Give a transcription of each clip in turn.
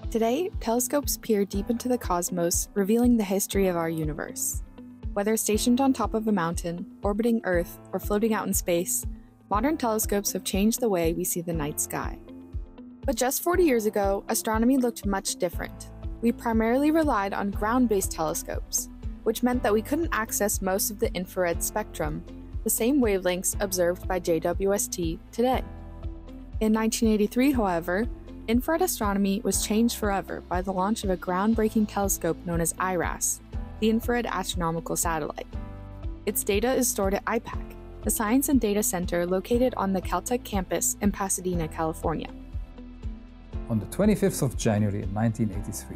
Today, telescopes peer deep into the cosmos, revealing the history of our universe. Whether stationed on top of a mountain, orbiting Earth, or floating out in space, modern telescopes have changed the way we see the night sky. But just 40 years ago, astronomy looked much different. We primarily relied on ground-based telescopes, which meant that we couldn't access most of the infrared spectrum, the same wavelengths observed by JWST today. In 1983, however, infrared astronomy was changed forever by the launch of a groundbreaking telescope known as IRAS, the Infrared Astronomical Satellite. Its data is stored at IPAC, the science and data center located on the Caltech campus in Pasadena, California. On the 25th of January in 1983,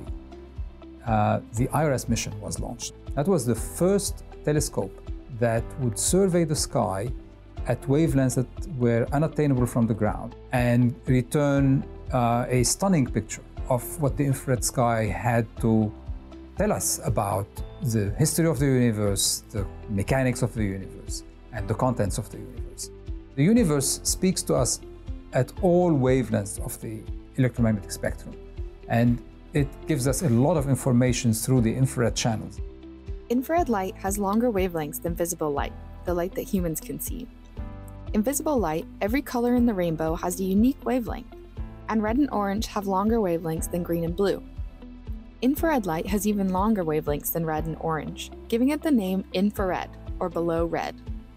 the IRAS mission was launched. That was the first telescope that would survey the sky at wavelengths that were unattainable from the ground and return a stunning picture of what the infrared sky had to tell us about the history of the universe, the mechanics of the universe, and the contents of the universe. The universe speaks to us at all wavelengths of the electromagnetic spectrum, and it gives us a lot of information through the infrared channels. Infrared light has longer wavelengths than visible light, the light that humans can see. In visible light, every color in the rainbow has a unique wavelength, and red and orange have longer wavelengths than green and blue. Infrared light has even longer wavelengths than red and orange, giving it the name infrared, or below red.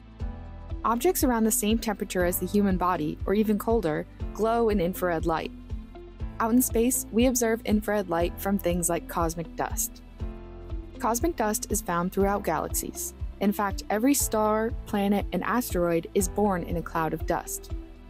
Objects around the same temperature as the human body, or even colder, glow in infrared light. Out in space, we observe infrared light from things like cosmic dust. Cosmic dust is found throughout galaxies. In fact, every star, planet, and asteroid is born in a cloud of dust.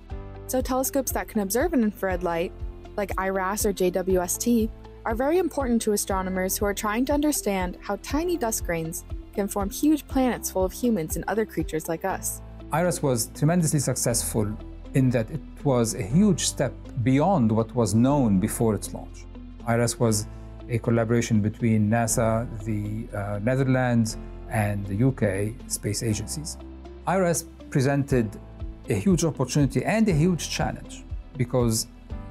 So telescopes that can observe an infrared light, like IRAS or JWST, are very important to astronomers who are trying to understand how tiny dust grains can form huge planets full of humans and other creatures like us. IRAS was tremendously successful in that it was a huge step beyond what was known before its launch. IRAS was a collaboration between NASA, the Netherlands, and the UK space agencies. IRAS presented a huge opportunity and a huge challenge because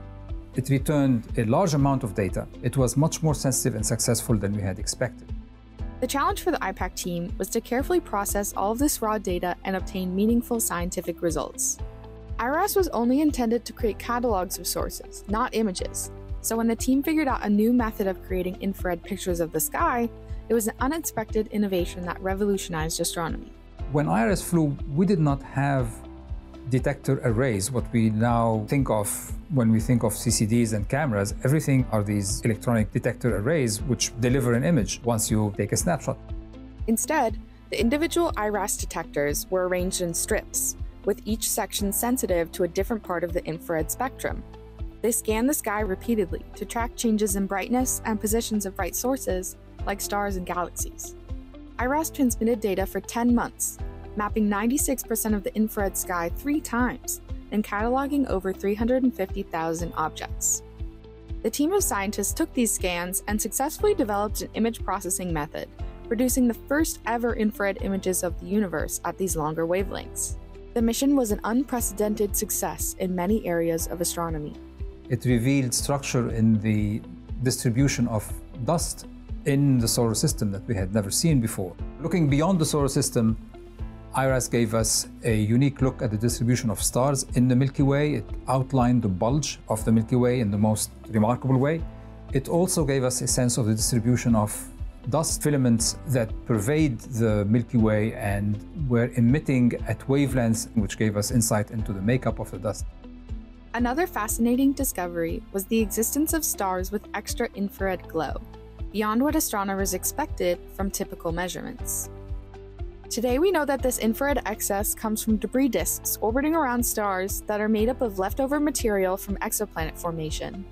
it returned a large amount of data. It was much more sensitive and successful than we had expected. The challenge for the IPAC team was to carefully process all of this raw data and obtain meaningful scientific results. IRAS was only intended to create catalogs of sources, not images. So when the team figured out a new method of creating infrared pictures of the sky, it was an unexpected innovation that revolutionized astronomy. When IRAS flew, we did not have detector arrays, what we now think of when we think of CCDs and cameras. Everything are these electronic detector arrays which deliver an image once you take a snapshot. Instead, the individual IRAS detectors were arranged in strips, with each section sensitive to a different part of the infrared spectrum. They scanned the sky repeatedly to track changes in brightness and positions of bright sources, like stars and galaxies. IRAS transmitted data for 10 months, mapping 96% of the infrared sky 3 times and cataloging over 350,000 objects. The team of scientists took these scans and successfully developed an image processing method, producing the first ever infrared images of the universe at these longer wavelengths. The mission was an unprecedented success in many areas of astronomy. It revealed structure in the distribution of dust in the solar system that we had never seen before. Looking beyond the solar system, IRAS gave us a unique look at the distribution of stars in the Milky Way. It outlined the bulge of the Milky Way in the most remarkable way. It also gave us a sense of the distribution of dust filaments that pervade the Milky Way and were emitting at wavelengths, which gave us insight into the makeup of the dust. Another fascinating discovery was the existence of stars with extra infrared glow, beyond what astronomers expected from typical measurements. Today we know that this infrared excess comes from debris disks orbiting around stars that are made up of leftover material from exoplanet formation.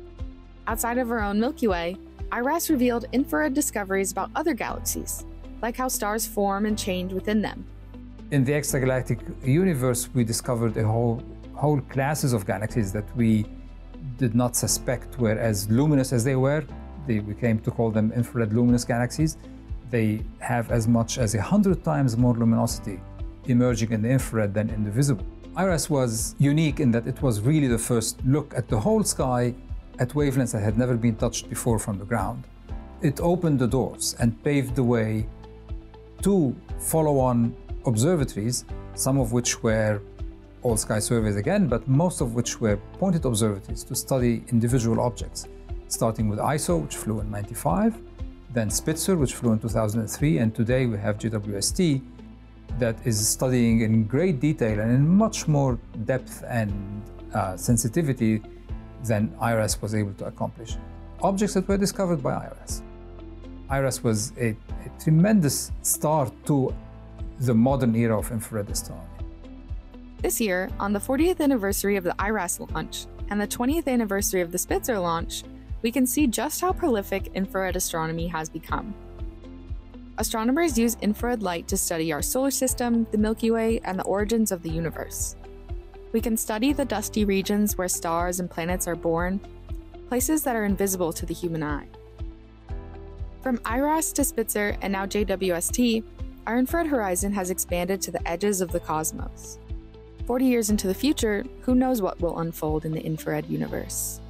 Outside of our own Milky Way, IRAS revealed infrared discoveries about other galaxies, like how stars form and change within them. In the extragalactic universe, we discovered a whole classes of galaxies that we did not suspect were as luminous as they were. We came to call them infrared luminous galaxies. They have as much as 100 times more luminosity emerging in the infrared than in the visible. IRAS was unique in that it was really the first look at the whole sky at wavelengths that had never been touched before from the ground. It opened the doors and paved the way to follow-on observatories, some of which were all-sky surveys again, but most of which were pointed observatories to study individual objects, starting with ISO, which flew in '95, then Spitzer, which flew in 2003, and today we have JWST that is studying in great detail and in much more depth and sensitivity than IRAS was able to accomplish. Objects that were discovered by IRAS. IRAS was a tremendous start to the modern era of infrared astronomy. This year, on the 40th anniversary of the IRAS launch and the 20th anniversary of the Spitzer launch, we can see just how prolific infrared astronomy has become. Astronomers use infrared light to study our solar system, the Milky Way, and the origins of the universe. We can study the dusty regions where stars and planets are born, places that are invisible to the human eye. From IRAS to Spitzer and now JWST, our infrared horizon has expanded to the edges of the cosmos. 40 years into the future, who knows what will unfold in the infrared universe?